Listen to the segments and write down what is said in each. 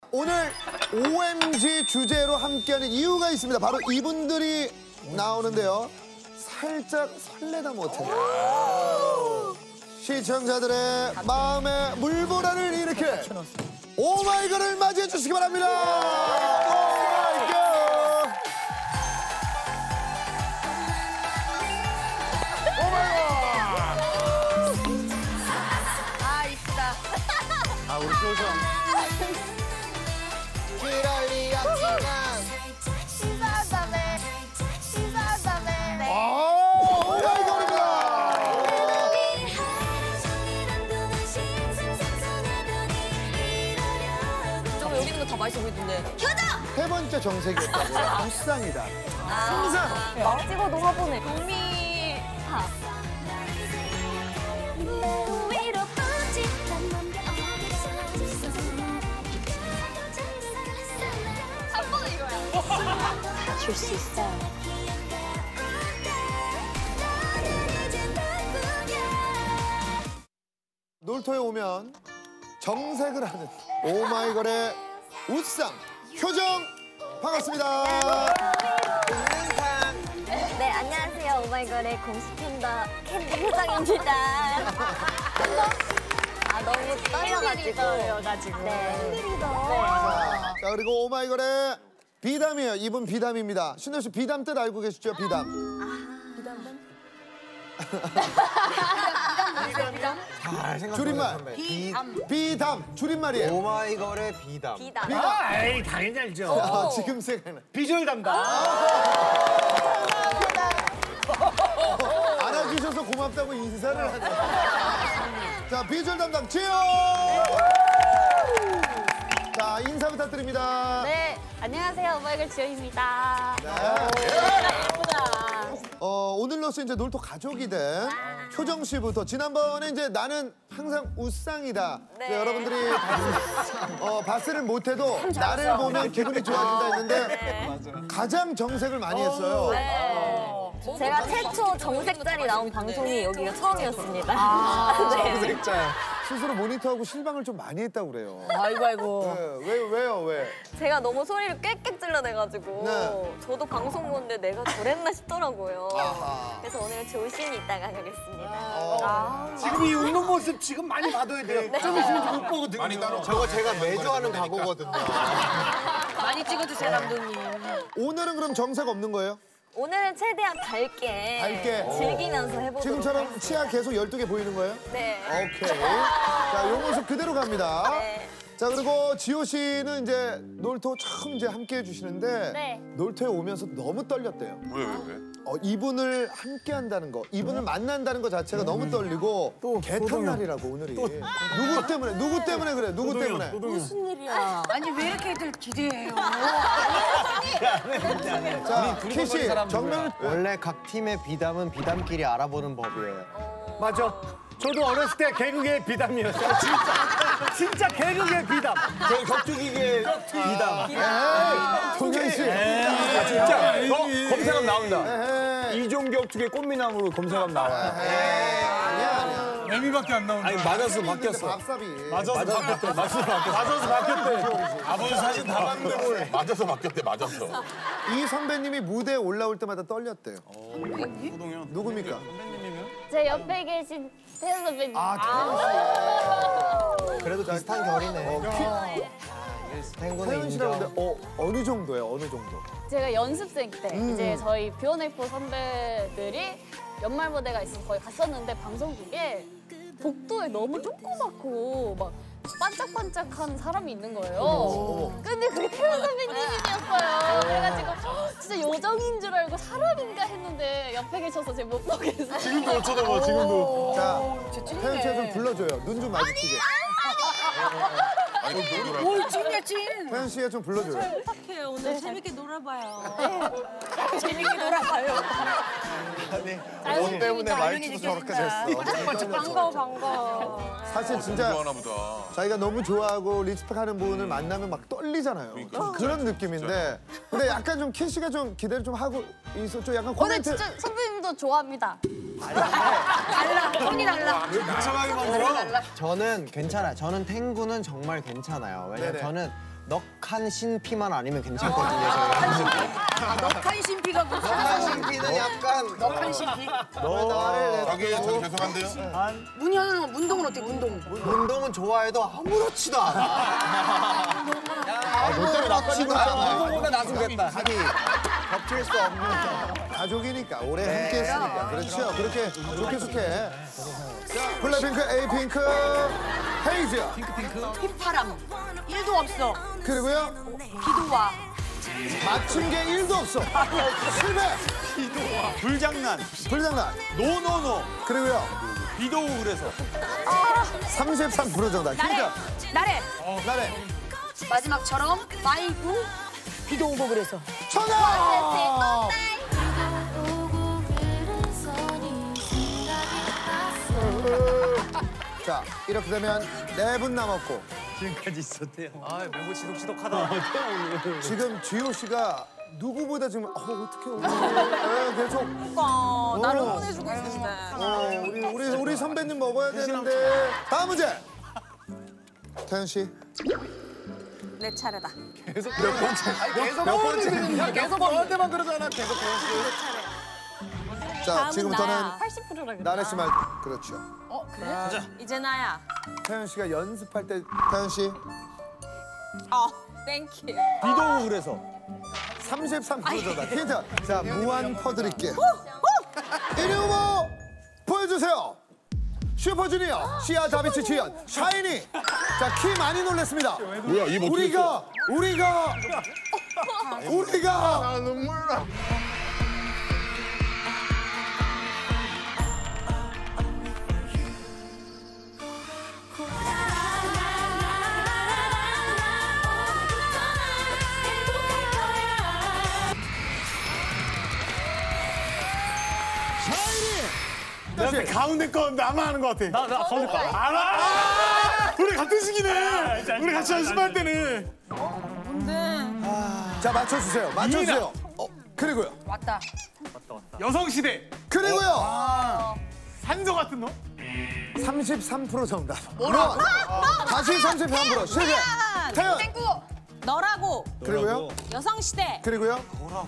오늘 OMG 주제로 함께하는 이유가 있습니다. 바로 이분들이 나오는데요. 살짝 설레다 못해요. 시청자들의 마음에 물보라를 일으킬 오마이걸을 맞이해 주시기 바랍니다. 오마이걸. 아, 이쁘다. 아, 우리 표정. 그럴 리 없지만 시사다네 시사다네. 오마이걸입니다. 저거 여기 있는 거 다 맛있어 보이던데. 효정! 세 번째 정색이었다고요. 불쌍이다. 항상 찍어도 화보네. 국미 파. 한 번은 이거야. 줄 수 있어. 놀토에 오면 정색을 하는 오마이걸의 웃상 효정 반갑습니다. 네, 안녕하세요. 오마이걸의 공식 캔디 효정입니다. 아, 너무 떨려가지고. 네. 자 그리고 오마이걸의 비담이에요. 이분 비담입니다. 신현 씨 비담 뜻 알고 계시죠? 비담. 잘 생각해. 줄임말. 비담 줄임말이에요. 오마이걸의 비담. 비담. 비담. 에이, 당연히 알죠. 지금 생각나. 비주얼 담당. 안아주셔서 고맙다고 인사를 하네. 자 비주얼 담당 지효. 자 인사 부탁드립니다. 네, 안녕하세요. 오마이걸 지효입니다. 오늘로써 이제 놀토 가족이 된 효정 씨부터 지난번에 이제 나는 항상 웃상이다. 네. 여러분들이 봤으를 못해도 나를 보면 기분이 좋아진다 했는데 가장 정색을 많이 했어요. 제가 최초 정색자리 나온 방송이 여기가 처음이었습니다. 네. 정색자야. 스스로 모니터하고 실망을 좀 많이 했다고 그래요. 아이고. 왜요? 제가 너무 소리를 꽥꽥 질러내가지고 네. 저도 방송 보는데 내가 저랬나 싶더라고요. 아하. 그래서 오늘 조심히 이따가 가겠습니다. 지금 이 웃는 모습 지금 많이 봐둬야 돼요. 좀 있으면 좀 못 보거든요. 많이 따로 저거 제가 매주 하는 각오거든요. 많이 찍어주세요, 감독님. 오늘은 그럼 정색 없는 거예요? 오늘은 최대한 밝게 즐기면서 해보도록 지금처럼 하겠습니다. 치아 계속 12개 보이는 거예요? 네. 오케이. 자, 요 모습 그대로 갑니다. 네. 자, 그리고 지호 씨는 이제 놀토 처음 이제 함께 해주시는데 네. 놀토에 오면서 너무 떨렸대요. 왜? 이분을 함께 한다는 거, 이분을 만난다는 거 자체가 너무 떨리고 또 개탄 날이라고 오늘이. 누구 때문에 그래? 누구 때문에? 무슨 일이야? 아니 왜 이렇게들 기대해요? 자, 키씨 정면을 원래 각 팀의 비담은 비담끼리 알아보는 법이에요. 맞아. 저도 어렸을 때 개그계의 비담이었어요. 진짜 개그계의 비담. 저 격투기계 비담. 동현 씨. 진짜. 검색하면 나온다. 에헤이. 이종격 투의 꽃미남으로 검색하면 나와. 아니야. 애미밖에 안 나온다. 아니 맞아서 바뀌었어. 밥삽이. 맞아서 바뀌었대. 아버지 사진 다 봤는데 뭘. 맞아서 바뀌었대, 맞았어. 이 선배님이 무대에 올라올 때마다 떨렸대요. 호동현. 누굽니까? 제 옆에 계신 태연 선배님. 그래도 비슷한 결이네. 탱고는 태연 씨라고 인정. 근데 어느 정도예요? 어느 정도? 제가 연습생 때 이제 저희 비오네이포 선배들이 연말 무대가 있어서 거기 갔었는데 방송국에 복도에 너무 조그맣고 막 반짝반짝한 사람이 있는 거예요. 근데 그게 태연 선배님이었어요. 그래가지고 진짜 요정인 줄 알고 사람인가 했는데 옆에 계셔서 제가 못 보겠어요. 지금도 못 쳐다봐, 지금도. 자, 태연 씨가 좀 불러줘요. 눈 좀 마주치게. 뭘 찐이야 찐. 태연 씨가 좀 불러줘요. 부탁해요. 오늘 재밌게 놀아봐요. 재밌게 놀아봐요. 너 때문에 말투도 저렇게 됐어. 반가워. 사실 진짜 좋아하나 보다. 자기가 너무 좋아하고 리스펙하는 분을 만나면 막 떨리잖아요. 좀 그런 느낌인데. 근데 약간 좀 키 씨가 좀 기대를 좀 하고 있었죠. 약간 오늘 코멘트. 진짜 선배님도 좋아합니다. 달라. 손이 달라. 미쳐가게 만들어. 저는 괜찮아요. 저는 탱구는 정말 괜찮아요. 왜냐면 네네. 저는 넉한 신피만 아니면 괜찮거든요. 저희가. 넉한 신비가 무슨 넉한 신피는 약간 넉한 신비? 너 나를 저기 저 죄송한데요. 문동은 어때? 문동. 운동은 좋아해도 아무렇지도 않아. 아무렇지도 않아. 운동보다 나서겠다. 아니 겹칠 수 없는. 가족이니까 오래 함께했으니까 그렇죠. 그렇게 좋게 좋게. 자, 블랙핑크, 에이핑크, 헤이즈 휘파람. 1도 없어. 그리고요 비도 와. 맞춘 게 1도 없어. 실패. 불장난. 불장난. 노노노. 그리고요 비도 오고 그래서. 33% 정답. 나래. 나래. 나래. 마지막처럼 마이브 비도 오고 그래서. 정답. 자 이렇게 되면 4분 남았고 지금까지 있었대요. 아, 멤버 지독지독하다. 지금 지호 씨가 누구보다 지금 어떻게 오늘 계속 나를 어. 보내주고 있는데. 우리 선배님 먹어야 되는데 다음 문제 태연 씨 내 차례다. 계속 너한테만 그러잖아. 계속 자 지금부터는 80%라고. 나래 씨 말 그렇죠 이제 나야. 태연 씨가 연습할 때 태연 씨 땡큐. 비도 오고 그래서. 33%다 힌트 자 무한 퍼드릴게요 1위 후보 보여주세요 슈퍼주니어 시아 다비치 지연 샤이니 자 키 많이 놀랬습니다 뭐야 이 뭐? 우리가 아 눈물 나. 다시 가운데 거 나만 하는 거 같아. 나 가운데 거. 알아! 우리 같은 시기네. 우리 같이 연습할 때는. 자 맞춰주세요 그리고요 왔다. 여성시대. 그리고요 산소 같은 너? 33% 정답 다시 33% 실패 태연 땡구. 너라고. 그리고요 여성시대. 그리고요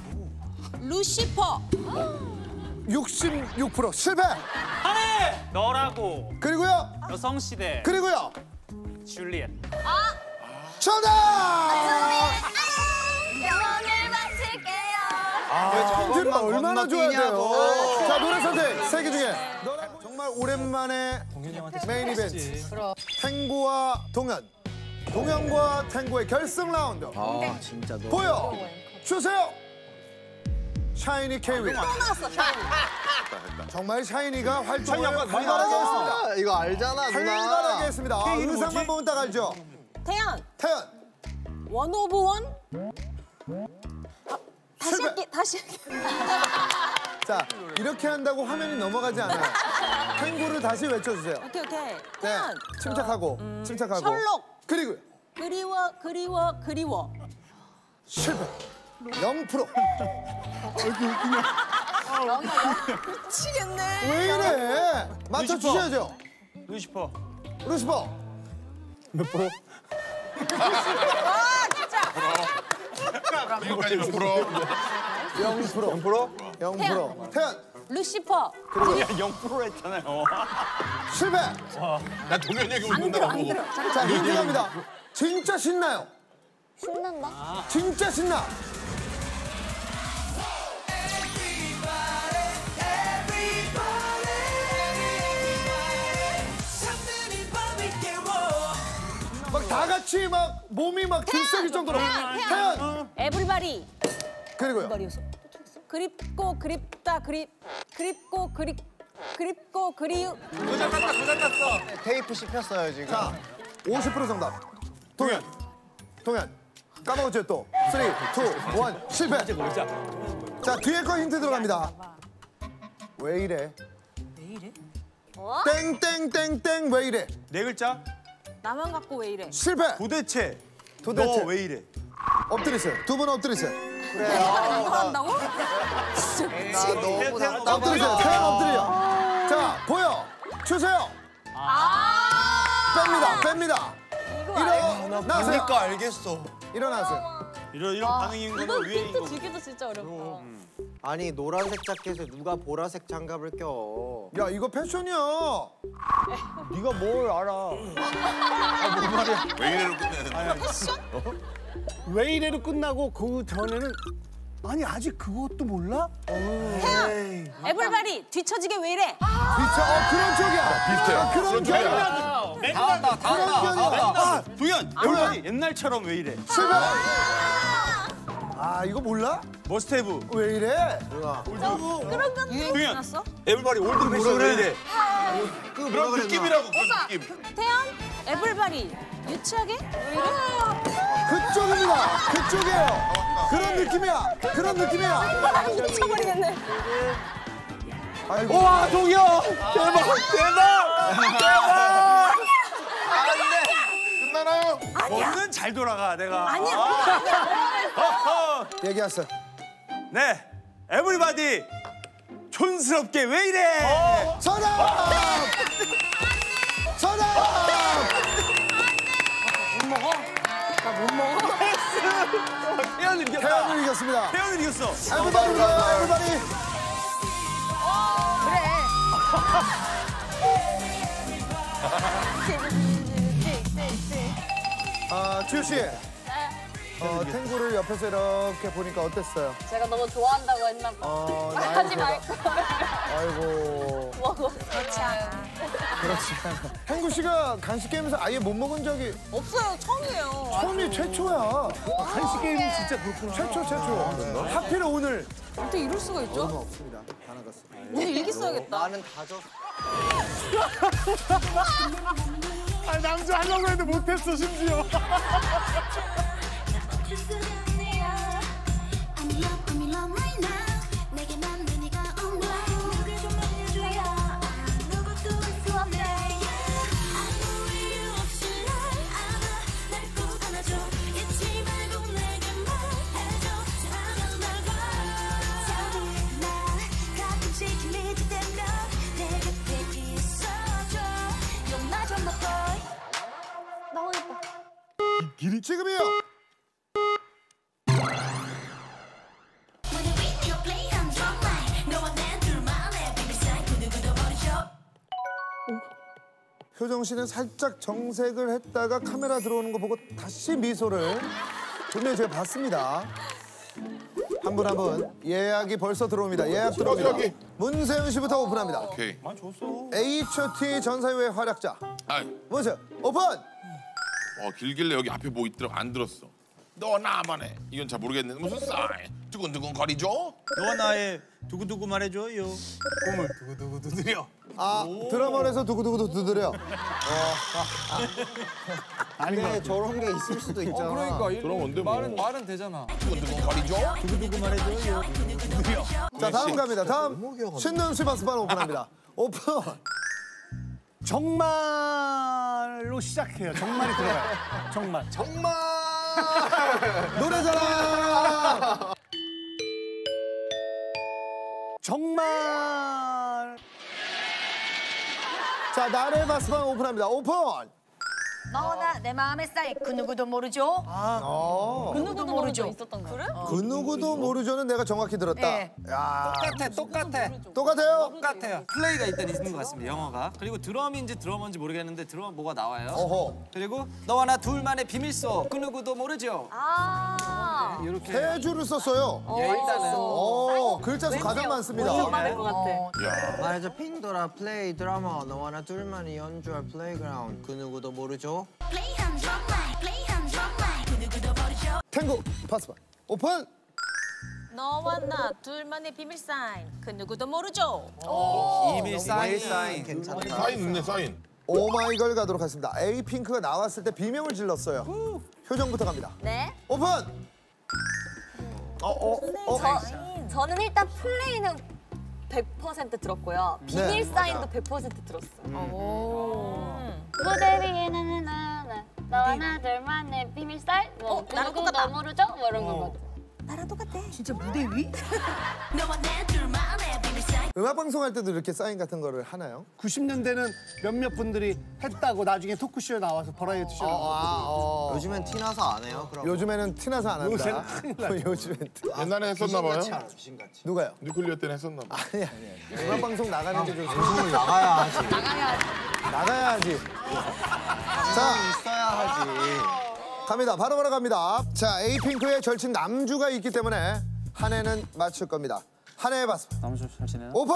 루시퍼. 66% 실패 하네! 너라고 그리고요 여성시대 그리고요 줄리엣 정답 영원을 바칠게요. 힌트를 얼마나 줘야 돼요 건너뛰냐고. 자 노래 선택 3개 중에 정말 오랜만에 메인 이벤트 탱고와 동현과 탱고의 결승 라운드 아 진짜 너. 보여 주세요 샤이니 케이윌 정말 샤이니가 활동을 활발하게 했습니다 아, 이거 알잖아 활발하게 누나. 했습니다 의상만 보면 딱 알죠 태연. 태연 원 오브 원. 다시 실패. 할게. 다시 할게. 자 이렇게 한다고 화면이 넘어가지 않아요 탱고를 다시 외쳐주세요 오케이. 네 태연. 침착하고 셜록. 그리고 그리워. 실패 0% 미치겠네. 왜 이래 맞춰주셔야죠 루시퍼 루시퍼 몇 프로? 아 진짜. 지금까지 몇 프로? 0% 0% 태연 루시퍼. 0% 했잖아요. 실패 나 동현 얘기 안 들어. 웃는다고. 자 힌트 갑니다 진짜 신나요 신난다. 진짜 신나 막 다 같이 막 몸이 막 들썩일 정도로 태연 에브리바디. 그리고요 머리였어. 그립고 그립다 그립고 그리우. 테이프 씹혔어요 지금. 자 50% 정답 동현 까먹었죠 또 3, 2, 1 실패 자 뒤에 거 힌트 들어갑니다 왜 이래 땡땡땡땡 왜 이래 네 글자. 나만 갖고 왜 이래? 실패 도대체. 도대체 너 왜 이래? 엎드리세요 두 분 엎드리세요 내가 이거 한다고? 엎드리세요 태양 엎드려 자 보여 주세요 뺍니다 일어나세요. 그러니까 알겠어. 일어나세요. 이런 반응인 거는 이건 의외인 힌트 거고. 주기도 진짜 어렵다. 아니 노란색 자켓에 누가 보라색 장갑을 껴? 야 이거 패션이야. 네가 뭘 알아? 왜 이래로 끝내는 왜 이래로 끝나고 그 전에는 아니 아직 그것도 몰라? 태연, 에블바리 뒤처지게 왜 이래? 그런 쪽이야. 비슷해. 그런 쪽이야. 다 왔다. 그런 쪽이야. 도현, 에블바리 옛날처럼 왜 이래? 실패. 아 이거 몰라? 머스테브. 왜 이래? 그런 건 유행 도현. 지났어? 에블바리 올드 패션 왜 이래? 그런 느낌이라고 그런 느낌. 태연, 에블바리 유치하게 왜 이래? 그쪽입니다. 그쪽이에요. 그런 느낌이야. 그런 느낌이야. 미쳐버리겠네. 아이고. 와, 동현! 대박! 끝나나요? 너는 잘 돌아가, 내가. 아니야. 얘기하세요. 네, 에블바디 촌스럽게 왜 이래? 정답! 정답! 태연을 이겼다. 태연을 이겼습니다. 태연을 이겼어. 에브바리입니다. 에브바리. 지우 씨. 탱구를 옆에서 이렇게 보니까 어땠어요? 제가 너무 좋아한다고 했나 봐. 하지 말고. 아이고. 그렇지 않아. 그렇지 않아. 탱구 씨가 간식 게임에서 아예 못 먹은 적이 없어요. 처음이에요. 처음이 최초야. 간식 게임이 진짜 그렇구나. 최초. 하필 오늘. 어떻게 이럴 수가 있죠? 얼마 없습니다. 다 나갔어. 오늘 일기 써야겠다. 나는 다 줬어. 아니 남자 하려고 했는데 못했어 심지어. 지금이요. 효정 씨는 살짝 정색을 했다가 카메라 들어오는 거 보고 다시 미소를 분명히 제가 봤습니다. 한 분 한 분 예약이 벌써 들어옵니다. 예약 들어옵니다. 문세윤 씨부터 오픈합니다. 오케이. H.O.T 전사회의 활약자 아, 문세윤 오픈! 길길래 여기 앞에 뭐 있더라고 안 들었어. 너 나만 해. 이건 잘 모르겠는데 무슨 사인? 두근두근 거리죠? 너와 나의 두구두구 말해줘요. 꿈을 두구두구 두드려. 드라마에서 두구두구도 두드려. 근데 저런 게 있을 수도 있잖아. 그럼 언제 뭐 말은 되잖아. 두근두근 거리죠? 두구두구 말해줘요. 두드려. 자 다음 갑니다. 다음 신는 시바스판 오픈합니다. 오픈! 정말로 시작해요. 정말이 들어가요. 정말. 노래자랑! 정말. 자 나래 바스판 오픈합니다. 오픈! 너나 내 마음에 쌓인 그 누구도 모르죠? 그 누구도 모르죠. 있었던 거. 그래? 그 누구도 모르죠는 내가 정확히 들었다. 네. 야 똑같아요. 똑같아요? 플레이가 일단 있는 것 같습니다, 영어가. 그리고 드럼인지 드러머인지 모르겠는데 드럼 뭐가 나와요. 어허. 그리고 너와 나 둘만의 비밀소, 그 누구도 모르죠. 이렇게. 세 줄을 썼어요. 예, 일단은. 글자 수 가장 많습니다. 많을 것 같아. 말해줘 핑도라 플레이 드라마 너와 나 둘만이 연주할 플레이그라운드 그 누구도 모르죠. 탱고 바스판 오픈! 너와 나 둘만의 비밀 사인 그 누구도 모르죠? 비밀 사인. 괜찮다. 사인 있네 사인. 오마이걸 가도록 하겠습니다. 에이핑크가 나왔을 때 비명을 질렀어요. 효정부터 갑니다. 네. 오픈! 저는 일단 플레이는 100% 들었고요. 비밀 사인도 100% 들었어요. 무대 위에는 나와 나 둘만의 비밀 사인? 뭐 나랑 누구도 똑같다. 모르죠? 뭐 이런 거. 나랑 똑같아. 똑같아. 진짜 무대 위? 음악 방송할 때도 이렇게 사인 같은 거를 하나요? 90년대는 몇몇 분들이 했다고 나중에 토크쇼에 나와서 버라이어티 쇼에 나와서. 요즘엔 티나서 안 해요. 그럼 요즘에는 티나서 안 한다. 요새는 큰일 나죠. 요즘엔 옛날에 했었나 봐요. 귀신같이. 누가요? 뉴클리어 때는 했었나 봐. 아니. 음악 방송 나가는 게 좀 방송을 나가야 하지. 나가야지. 자, 있어야 하지. 갑니다. 바로 갑니다. 자, 에이핑크의 절친 남주가 있기 때문에 한 해는 맞출 겁니다. 한 해 해봤습니다. 남주 잘 지내나? 오픈!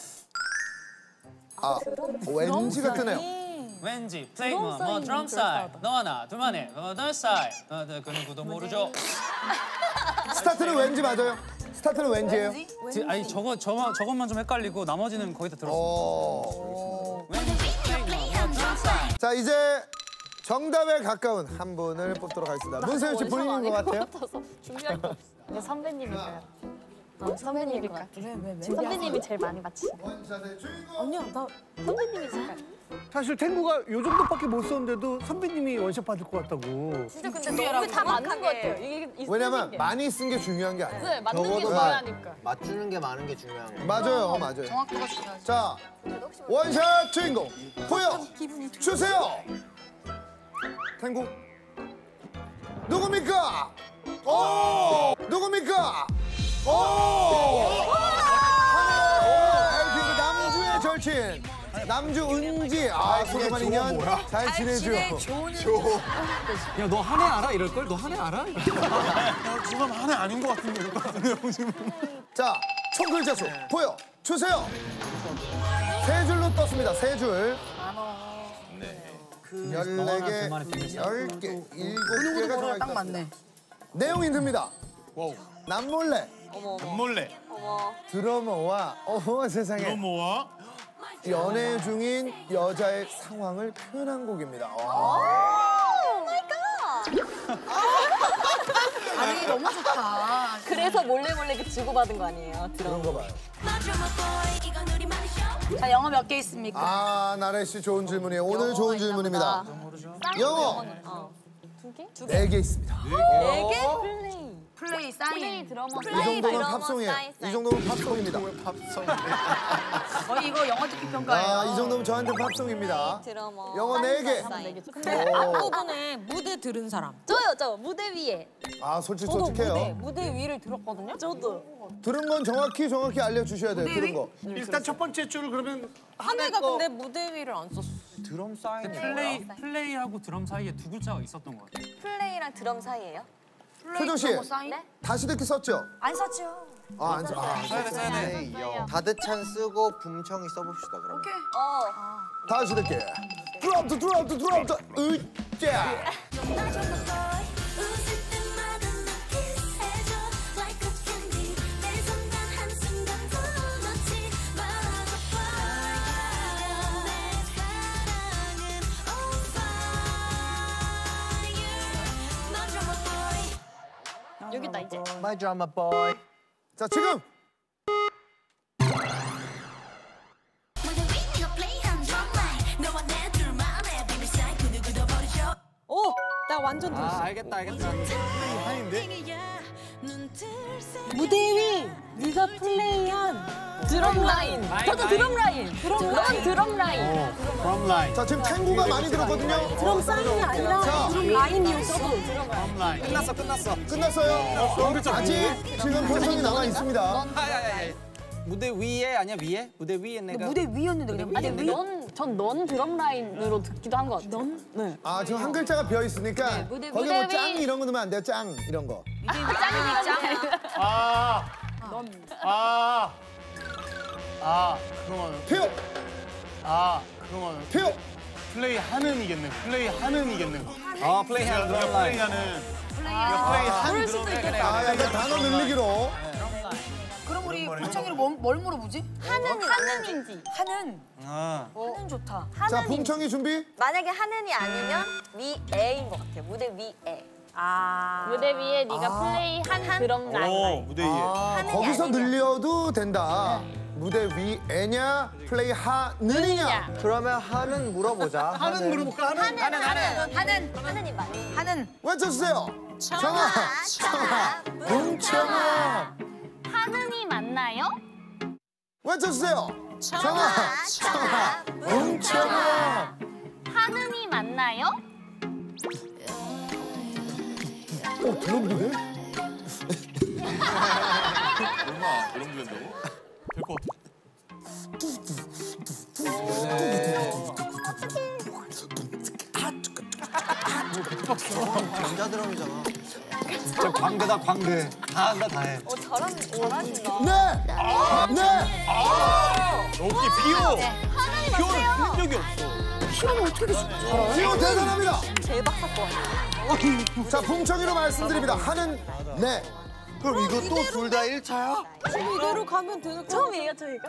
아, 왠지가 뜨네요. 왠지 플레이 뭐 드럼 스타일 너 하나 둘만의 너 스타일 그 누구도 모르죠. 스타트는 왠지 맞아요? 스타트는 왠지예요? 아니 저것만 좀 헷갈리고 나머지는 거의 다 들었어. 왠지 플레이 뭐 드럼 스타일. 자, 이제 정답에 가까운 한 분을 뽑도록 하겠습니다. 문세윤 씨 본인인 것 같아요? 준비할 거 없어. 이제 선배님일까요? 선배님일 것 같아. 왜? 선배님이 제일 많이 맞히시네. 아니야, 나 선배님이 제일 사실 탱구가 요 정도밖에 못 썼는데도 선배님이 원샷 받을 것 같다고. 진짜 근데 너무 다 맞는 것 같아요. 이게 왜냐면 많이 쓴 게 중요한 게 아니에요. 네, 맞는 게 적어도 중요하니까. 맞추는 게 많은 게 중요한 거야. 맞아요. 정확도가 중요하지. 자, 원샷 주인공 보여 주세요. 탱구 누굽니까? 오! 누굽니까? 오! 에이핑크 남주의 절친 남주 은지. 아, 소개만 인연 잘 지내죠. 야, 너 한 해 알아? 이럴걸? 너 한 해 알아? 그건 하나 아닌 것 같은데 이럴 것 같은데요 지금. 자, 총 글자 수 보여 주세요. 세 줄로 떴습니다. 세 줄. 14개, 10개, 7개가 정확히 딱 맞네. 내용이 듭니다. 남몰래 몰래 드러머와 세상에 드러머와 연애 중인 여자의 상황을 표현한 곡입니다. 아니 너무 좋다. 그래서 몰래 그 주고받은 거 아니에요? 그런 거 봐요. 자 영어 몇 개 있습니까? 아, 나래 씨 좋은 질문이에요. 오늘 좋은 질문입니다. 영어 두 개? 4개 있습니다. 4개? 플레이 사인. 드러머 이 정도면 드러머, 팝송이에요. 사인. 이 정도면 팝송입니다. 거의 이거 영어 듣기 평가예요. 아, 이 정도면 저한테 팝송입니다. 드러머. 영어 4개. 근데 앞부분에 무대 들은 사람. 저요, 저 무대 위에. 아, 솔직히 저도 솔직해요. 무대 위를 들었거든요. 저도. 들은 건 정확히 알려주셔야 돼요. 들은 거. 일단 첫 번째 줄을 그러면 한혜가 근데 무대 위를 안 썼어. 드럼 사인이 플레이하고 드럼 사이에 두 글자가 있었던 것 같아요. 플레이랑 드럼 사이예요? 표정 씨, 사인? 다시 듣기 썼죠? 안 썼죠. 아, 안 썼. 다드찬 쓰고 붐청이 써봅시다 그럼. 오케이. 다시 듣기. 드롭. 으짜. 여기 있다 이제. My drama boy. 자, 지금. 오, 나 완전 들었어. 알겠다. 무대 위 네가 플레이한 드럼 라인. 저도 드럼 라인. 넌 드럼 라인. 드럼 라인. 자, 지금 탱구가 많이 들었거든요. 드럼 사인이 아니라 자. 드럼 라인이었어. 드럼 라인. 끝났어. 끝났어요. 아직 지금 편성이 남아 있습니다. 무대 위에 아니야 위에? 무대 위에 내가. 무대 위였는데 그냥 아니 무대 위. 넌 드럼 라인으로 듣기도 한 것 같아. 네. 아, 지금 한 글자가 비어 있으니까 무대 거기 뭐 위. 짱 이런 거 넣으면 안 돼요. 짱 이런 거. 그러면 표. 그러면 표. 플레이하는 이겠네. 아 플레이하는 드럼 라인. 플레이한 드럼. 아, 약간 단어 늘리기로. 그럼 우리 붐청이로 뭘 물어보지? 하는인지. 하는. 아. 하는 좋다. 자, 붐청이 준비. 만약에 하는이 아니면 위에인 것 같아요. 무대 위에. 무대 위에 네가 플레이한 드럼 라인. 무대 위에. 아, 거기서 늘려도 된다. 무대 위에냐, 플레이 하느냐. 그러면 하는 물어보자. 하는 물어볼까? 하는. 하는이 맞네. 하는. 외쳐주세요. 청아, 뭉청아. 하늘이 맞나요? 외쳐주세요. 청아, 뭉청아. 하늘이 맞나요? 드럼도 해? 얼마 이런 게 된다고? 될 것 같아. 남자 드럼이잖아. 진짜 광대다 광대. 다 한다 다 해. 잘하신다. 네. 여기 피오. 하늘이 피오는 맞나요? 본 적이 없어. 지금 대단합니다. 대박 사건. 자, 붕청이로 말씀드립니다. 하는 네. 그럼 이거 또 둘 다 1차야? 지금 이대로 가면 되는 거 처음이에요, 저희가?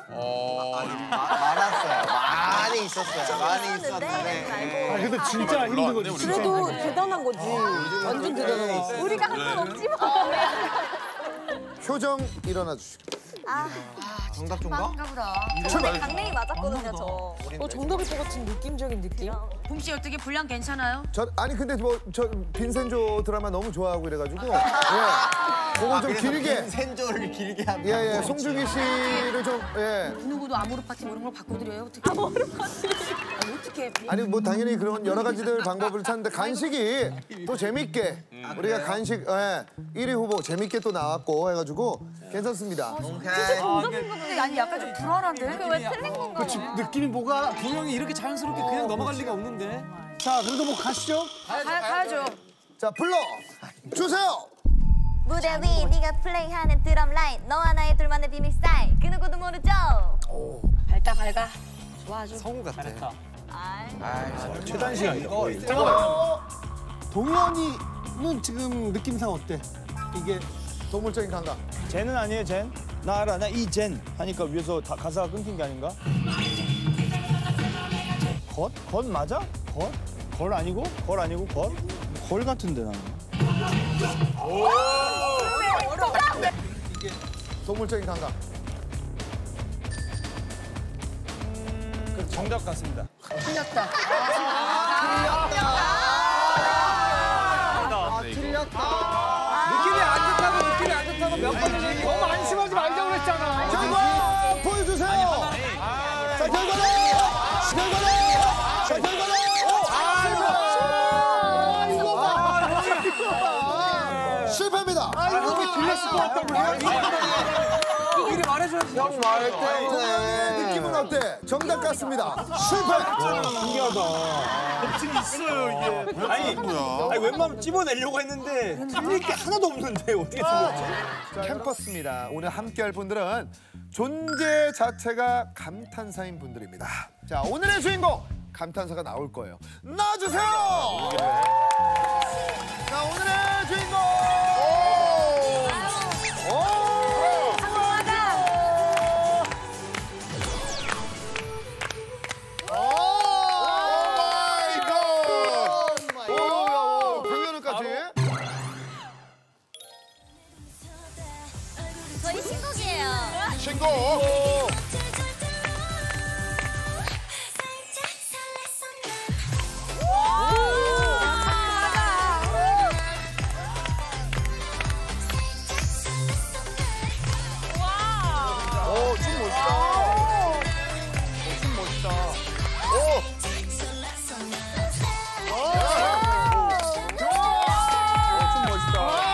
많았어요. 많이 있었어요. 많이 있었는데. 아 근데 진짜 힘든 거지. 진짜 그래도 대단한 거지. 완전 대단한 네. 거. 우리가 한 건 없지 뭐. 효정 일어나 주시고. 정답 좀가? 근데 강냉이 맞았거든요, 저. 정답일 것 같은 느낌적인 느낌? 봄씨 어떻게 분량 괜찮아요? 아니 근데 뭐 저 빈센조 드라마 너무 좋아하고 이래가지고 그거 좀 길게 센조를 길게 한다. 예예 송중기 씨를 좀 예. 그 누구도 아모르 파티 뭐 이런 걸 바꿔드려요? 어떻게? 아모르 파티? 어떻게? 아니 뭐 당연히 그런 여러 가지들 방법을 찾는데 간식이 또 재밌게 우리가 간식 1위 후보 재밌게 또 나왔고 해가지고 괜찮습니다. 근데 아니 약간 좀 불안한데? 그왜 틀린 건가? 그치, 느낌이 뭐가 분명히 이렇게 자연스럽게 그냥 넘어갈 리가 없는데. 자 그래도 뭐 가시죠. 가야죠. 자 불러 주세요. 무대 위 네가 플레이하는 드럼 라인 너와 나의 둘만의 비밀 사이 그 누구도 모르죠? 밝다. 좋아 아주. 성우 같아. 최단 시간 이거. 동현이는 지금 느낌상 어때? 이게 동물적인 감각. 젠은 아니에요, 젠? 나 알아, 나 이 젠 하니까 위에서 다 가사가 끊긴 게 아닌가? 것? 것 맞아? 것? 걸 아니고? 걸 아니고 것? 걸 같은데 나는. 동물적인 감각. 정답 같습니다. 틀렸다. 느낌이 안 좋다고 몇 번이지. 너무 안심하지 말자고 그랬잖아. 결과 보여주세요. 자 결과는 실패입니다. 들렸을 것 같다고. 미리 말해줘야지. 형 말 때문에. 동현의 느낌은 어때? 정답 같습니다. 실패. 신기하다. 법칙이 있어요, 이게. 아니 웬만하면 찝어내려고 했는데 틀릴 게 하나도 없는데 어떻게 틀렸지? 캠퍼스입니다. 오늘 함께할 분들은 존재 자체가 감탄사인 분들입니다. 자, 오늘의 주인공 감탄사가 나올 거예요. 나와주세요. 자, 오늘의 주인공. 저희 신곡이에요. 신곡. 춤 멋있다. 춤 멋있다. 춤 멋있다.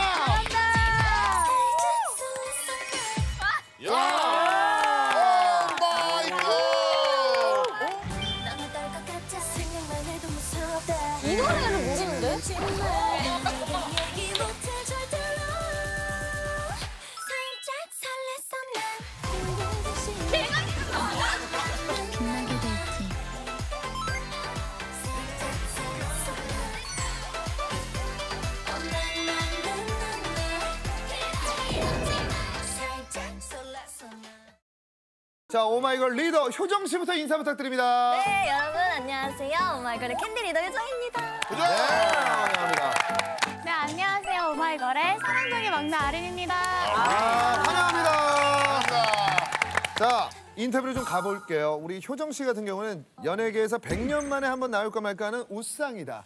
이 노래를 모르는데? 자, 오마이걸 리더 효정 씨부터 인사 부탁드립니다. 네, 여러분 안녕하세요. 오마이걸의 캔디 리더 효정입니다. 네, 환영합니다. 네, 안녕하세요. 오마이걸의 사랑둥이 막내 아린입니다. 환영합니다. 자, 인터뷰를 좀 가볼게요. 우리 효정 씨 같은 경우는 연예계에서 100년 만에 한 번 나올까 말까 하는 웃상이다.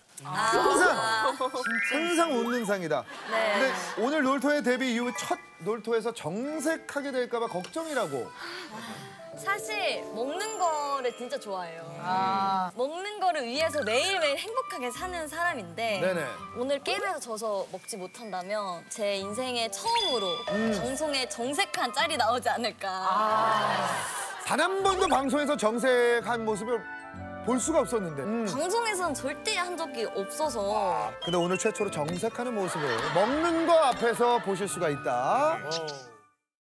항상 웃는 상이다. 네. 근데 오늘 놀토의 데뷔 이후 첫 놀토에서 정색하게 될까 봐 걱정이라고. 사실 먹는 거를 진짜 좋아해요. 먹는 거를 위해서 매일매일 행복하게 사는 사람인데 네네. 오늘 게임에서 져서 먹지 못한다면 제 인생에 처음으로 방송에 정색한 짤이 나오지 않을까. 단 한 번도 방송에서 정색한 모습을 볼 수가 없었는데. 방송에서는 절대 한 적이 없어서 근데 오늘 최초로 정색하는 모습을 먹는 거 앞에서 보실 수가 있다.